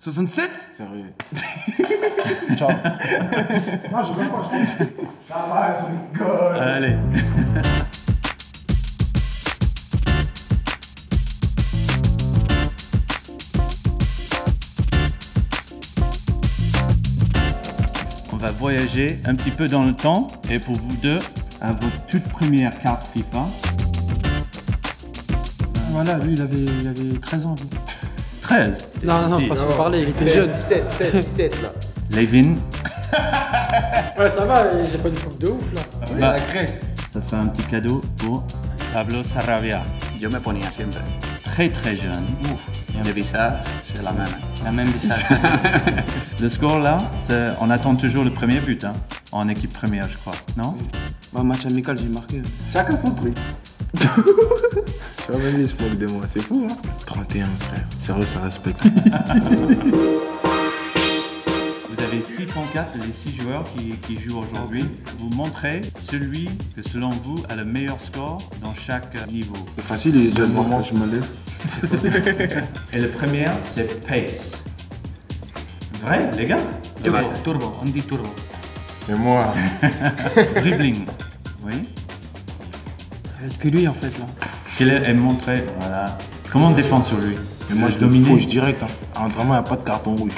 67? Sérieux. Ciao. Non, je veux pas, ça va, je rigole. Allez. On va voyager un petit peu dans le temps et pour vous deux, à votre toute première carte FIFA. Voilà, lui, il avait 13 ans. Lui. 13. Non, façon de parler, il était jeune. 17 là. Levin, Ouais, ça va, j'ai pas une coupe de ouf là. bah, La crèche. ça sera un petit cadeau pour Pablo Sarabia. Yo me ponía siempre. Très très jeune. De visage, c'est la même. La même visage. Le score là, on attend toujours le premier but, hein, en équipe première, je crois, non? Bah, match amical, j'ai marqué. Chacun son truc. Tu vois, même lui, il se moque de moi, c'est fou, hein. 31, frère. Sérieux, ça respecte. Vous avez 6 pancartes, les 6 joueurs qui jouent aujourd'hui. Vous montrez celui que selon vous a le meilleur score dans chaque niveau. C'est facile, il est déjà devant moi, je me lève. Et le premier, c'est Pace. Vrai, les gars? Turbo, on dit turbo. Et moi, Dribbling. Oui. Avec que lui en fait là. Quel est montré, voilà. Comment on défend sur lui? mais moi, je le fauche direct. Hein. À l'entraînement, il n'y a pas de carton rouge.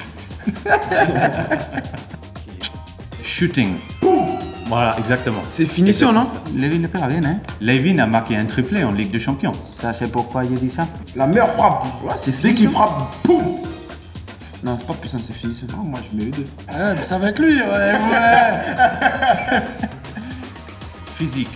Shooting. Voilà, exactement. C'est finition, non? Levin le pega bien, hein. Levin a marqué un triplé en Ligue des Champions. Ça, c'est pourquoi j'ai dit ça. La meilleure frappe. Ouais, c'est Dès qu'il finition. frappe, boum. Non, c'est pas puissant, c'est finition. Non, moi, je mets les deux. Ah, mais ça va avec lui, ouais. Physique.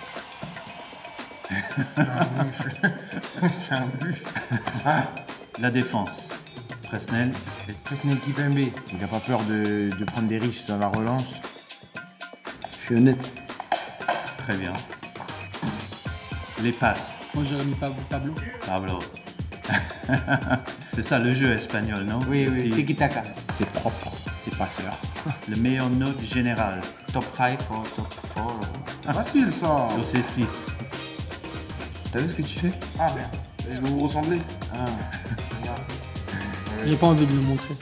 C'est un buff. La défense. Presnel. Presnel Kipembe. Il n'a pas peur de prendre des risques dans la relance. Je suis honnête. Très bien. Les passes. Moi j'aurais mis Pablo. Pablo. C'est ça le jeu espagnol, non? Oui, oui, Petit- tiki-taka. C'est propre, c'est passeur. Le meilleur note générale Top 5 ou top 4. Facile, ça. sur ces 6. T'as vu ce que tu fais? Ah, merde. Est-ce que vous vous ressemblez? J'ai pas envie de le montrer.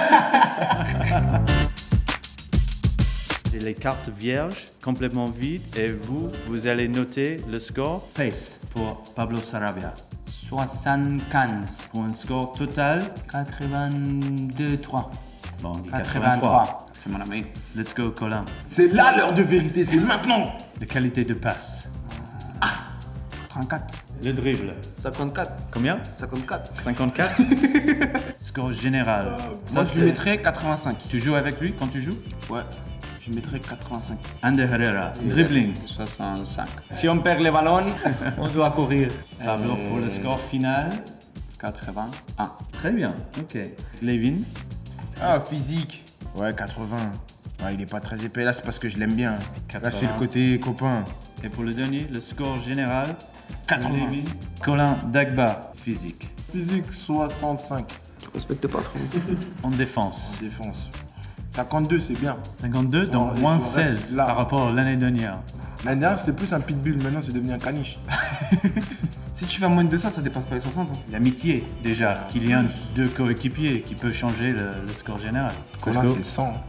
Et les cartes vierges, complètement vides, et vous allez noter le score Pace pour Pablo Sarabia. 75. Pour un score total, 82-3. bon, on dit 83. C'est mon ami. Let's go, Colin. C'est là l'heure de vérité, c'est maintenant. La qualité de passe. 34. Le dribble. 54. Combien? 54. 54. Score général. Moi, je c'est- lui mettrais 85. Tu joues avec lui quand tu joues? Ouais. Je lui mettrais 85. Ander Herrera. Dribbling. 65. Si on perd le ballon, on doit courir. Pablo pour le score final. 81. Très bien. Ok. Levin. Ah, physique. Ouais, 80. Ouais, il est pas très épais. Là, c'est parce que je l'aime bien. Là, 80. c'est le côté copain. Et pour le dernier, le score général. 80. Levin. Colin Dagba. Physique. Physique 65. Tu respectes pas trop. En défense. Défense. 52, c'est bien. 52, donc Oh, moins il faut rester 16 là. par rapport à l'année dernière. L'année dernière, c'était plus un pitbull. Maintenant, c'est devenu un caniche. Si tu fais moins de ça, ça dépasse pas les 60. Hein. L'amitié, déjà, qu'il y a deux coéquipiers qui peut changer le score général. Colin, Let's go. c'est 100.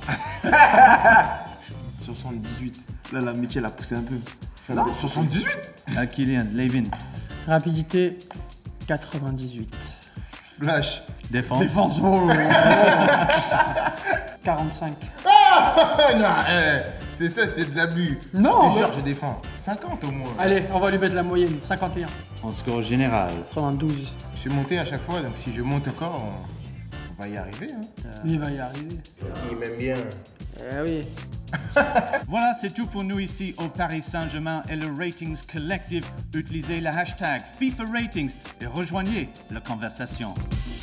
78. Là, l'amitié, elle a poussé un peu. Là, 78. À Kylian, Levin. Rapidité 98. Flash. Défense. Défense. Oh, 45. non, c'est ça, c'est de l'abus. Non, Je te jure, ouais. je défends. 50 au moins. Allez, on va lui mettre la moyenne. 51. En score général. 92. Je suis monté à chaque fois, donc si je monte encore, on va y arriver. Hein. Lui, il va y arriver. Il m'aime bien. Eh oui. Voilà, c'est tout pour nous ici au Paris Saint-Germain et le Ratings Collective. Utilisez le hashtag FIFA Ratings et rejoignez la conversation.